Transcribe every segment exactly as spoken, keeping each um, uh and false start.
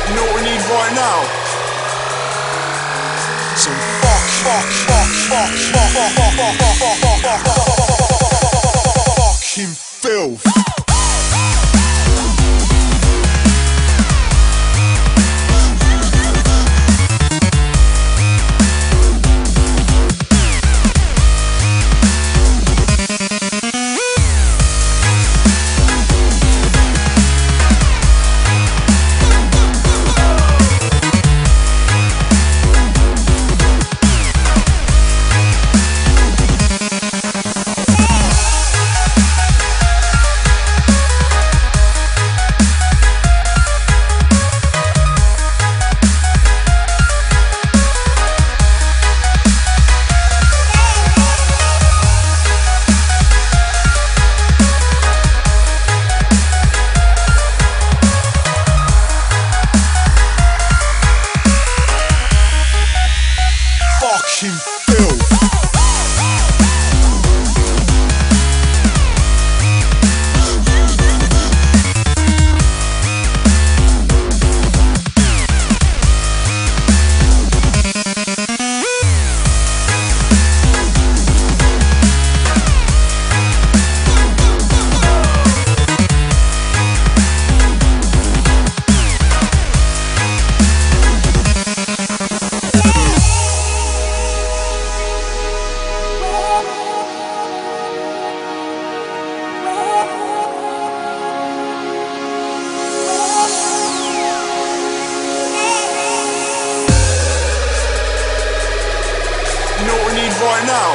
You know what we need right now? Some fuck, fuck, fuck, fuck, fuck, fuck, fuck, fuck, fuck, fuck, fuck, fuck, fucking filth. Fucking filth. You know what we need right now?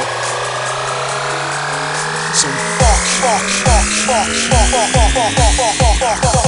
Some fuck, fuck, fuck, fuck, fuck, fuck, fuck, fuck, fuck, fuck, fuck, fuck, fuck.